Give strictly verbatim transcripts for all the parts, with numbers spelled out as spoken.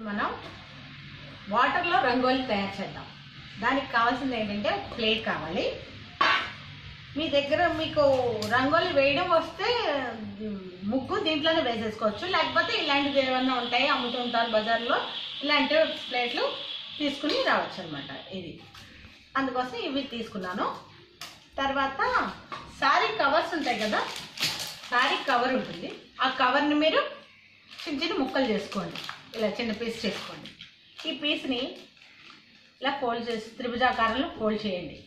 మనం వాటర్లో రంగోలి తయారు చేద్దాం. దానికి కావాల్సింది ఏంటంటే ప్లేట్ కావాలి. మీ దగ్గర మీకు రంగోలి వేయడం వస్తే ముగ్గు దీంట్లోనే వేసేసుకోవచ్చు, లేకపోతే ఇలాంటివి ఏమన్నా ఉంటాయి అమ్ముతుంటారు బజార్లో, ఇలాంటి ప్లేట్లు తీసుకుని రావచ్చు అనమాట. ఇది అందుకోసం ఇవి తీసుకున్నాను. తర్వాత శారీ కవర్స్ ఉంటాయి కదా, శారీ కవర్ ఉంటుంది. ఆ కవర్ని మీరు చిన్న చిన్న ముక్కలు చేసుకోండి, ఇలా చిన్న పీస్ చేసుకోండి. ఈ పీస్ని ఇలా ఫోల్డ్ చేసి త్రిభుజాకారంలో ఫోల్డ్ చేయండి.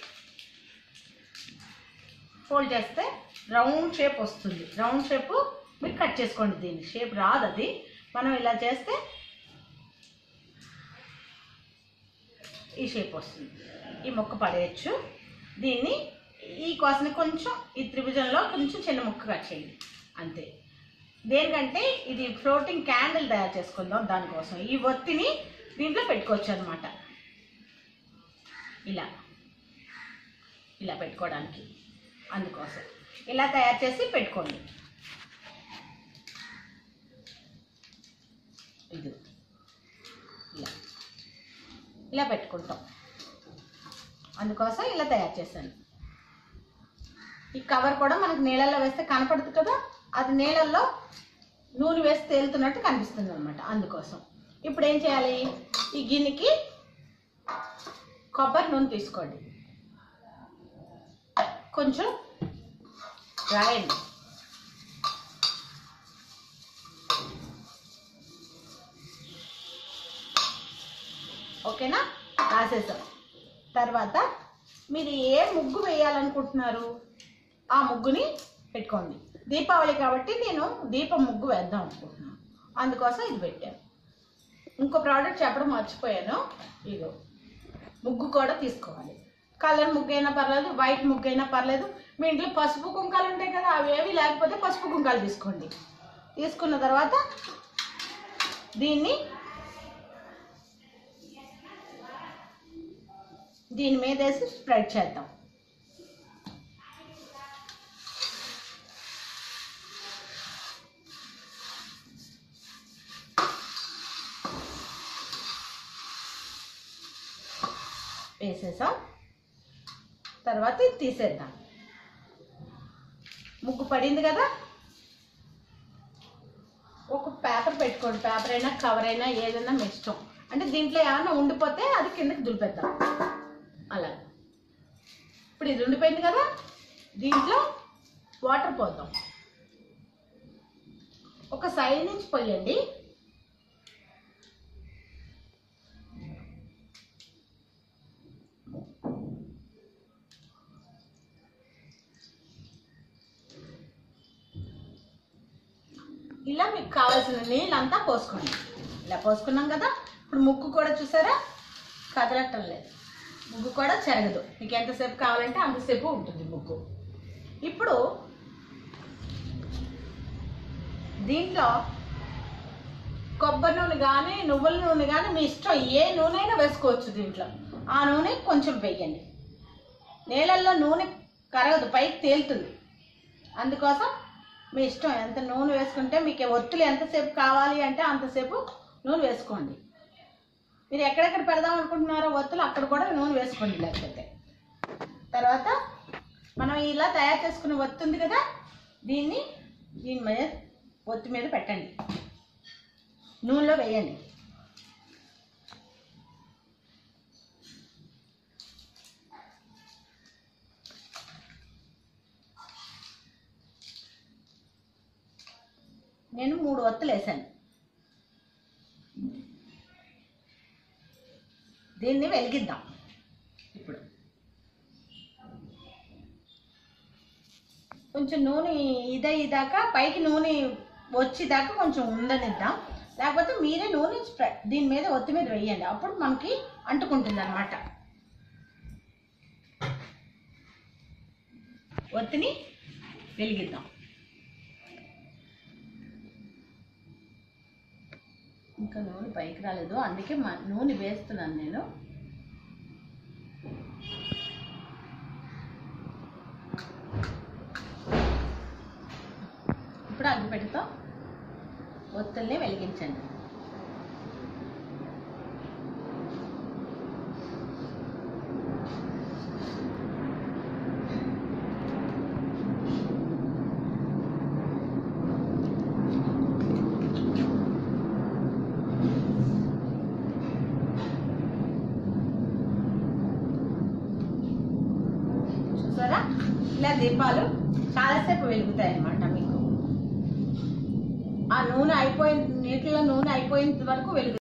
ఫోల్డ్ చేస్తే రౌండ్ షేప్ వస్తుంది. రౌండ్ షేప్ మీరు కట్ చేసుకోండి. దీని షేప్ రాదు, అది మనం ఇలా చేస్తే ఈ షేప్ వస్తుంది. ఈ ముక్క పడేయచ్చు. దీన్ని ఈ కోసని కొంచెం ఈ త్రిభుజంలో కొంచెం చిన్న ముక్క కట్ చేయండి అంతే. దేనికంటే ఇది ఫ్లోటింగ్ క్యాండిల్ తయారు చేసుకుందాం, దానికోసం ఈ ఒత్తిని దీంట్లో పెట్టుకోవచ్చు అనమాట. ఇలా ఇలా పెట్టుకోవడానికి, అందుకోసం ఇలా తయారు చేసి పెట్టుకోండి. ఇది ఇలా ఇలా పెట్టుకుంటాం, అందుకోసం ఇలా తయారు చేశాను. ఈ కవర్ కూడా మనకు నీళ్ళల్లో వేస్తే కనపడుతుంది కదా, అది నీళ్ళల్లో నూనె వేసి తేలుతున్నట్టు కనిపిస్తుంది అనమాట. అందుకోసం ఇప్పుడు ఏం చేయాలి, ఈ గిన్నెకి కొబ్బరి నూనె తీసుకోండి, కొంచెం రాయండి. ఓకేనా, రాసేసాం. తర్వాత మీరు ఏ ముగ్గు వేయాలనుకుంటున్నారు ఆ ముగ్గుని పెట్టుకోండి. దీపావళి కాబట్టి నేను దీపం ముగ్గు వేద్దాం అనుకుంటున్నాను, అందుకోసం ఇది పెట్టాను. ఇంకో ప్రోడక్ట్ చెప్పడం మర్చిపోయాను. ఇగో ముగ్గు కూడా తీసుకోవాలి. కలర్ ముగ్గు అయినా పర్లేదు, వైట్ ముగ్గు అయినా పర్లేదు. మీ ఇంట్లో పసుపు కుంకాలు ఉంటాయి కదా, అవి ఏవి లేకపోతే పసుపు కుంకాలు తీసుకోండి. తీసుకున్న తర్వాత దీన్ని దీని మీద వేసి స్ప్రెడ్ చేద్దాం. వేసేసాం. తర్వాత ఇది తీసేద్దాం. ముగ్గు పడింది కదా, ఒక పేపర్ పెట్టుకోండి. పేపర్ అయినా కవర్ అయినా ఏదైనా మీ ఇష్టం. అంటే దీంట్లో ఏమైనా ఉండిపోతే అది కిందకి దులిపేద్దాం. అలా ఇప్పుడు ఇది ఉండిపోయింది కదా, దీంట్లో వాటర్ పోద్దాం. ఒక సైడ్ నుంచి పోయండి. ఇలా మీకు కావాల్సిన నీళ్ళంతా పోసుకోండి. ఇలా పోసుకున్నాం కదా, ఇప్పుడు ముగ్గు కూడా చూసారా కదలటం లేదు, ముగ్గు కూడా చెరగదు. మీకు ఎంతసేపు కావాలంటే అంతసేపు ఉంటుంది ముగ్గు. ఇప్పుడు దీంట్లో కొబ్బరి నూనె కానీ నువ్వుల నూనె కానీ మీ ఇష్టం, ఏ నూనె అయినా వేసుకోవచ్చు. దీంట్లో ఆ నూనె కొంచెం వేయండి. నీళ్ళల్లో నూనె కరగదు, పైకి తేలుతుంది. అందుకోసం మీ ఇష్టం, ఎంత నూనె వేసుకుంటే మీకు ఒత్తులు ఎంతసేపు కావాలి అంటే అంతసేపు నూనె వేసుకోండి. మీరు ఎక్కడెక్కడ పెడదాం అనుకుంటున్నారో ఒత్తులు అక్కడ కూడా నూనె వేసుకోండి. లేకపోతే తర్వాత మనం ఇలా తయారు చేసుకునే ఒత్తి ఉంది కదా, దీన్ని దీని మీద ఒత్తి మీద పెట్టండి, నూనెలో వేయండి. నేను మూడు ఒత్తులు వేసాను. దీన్ని వెలిగిద్దాం. ఇప్పుడు కొంచెం నూనె ఇదే ఇదాకా పైకి నూనె వచ్చేదాకా కొంచెం ఉండనిద్దాం. లేకపోతే మీరే నూనె స్ప్రెడ్ దీని మీద ఒత్తి మీద వేయండి, అప్పుడు మనకి అంటుకుంటుంది అన్నమాట. ఒత్తిని వెలిగిద్దాం. ఇంకా నూనె పైకి రాలేదు, అందుకే మా నూనె వేస్తున్నాను నేను. ఇప్పుడు అగ్గిపెట్టెతో ఒత్తుల్ని వెలిగించండి. ఇలా దీపాలు చాలాసేపు వెలుగుతాయి అన్నమాట. మీకు ఆ నూనె అయిపోయిన నీటిలో నూనె అయిపోయేంత వరకు వెలుగు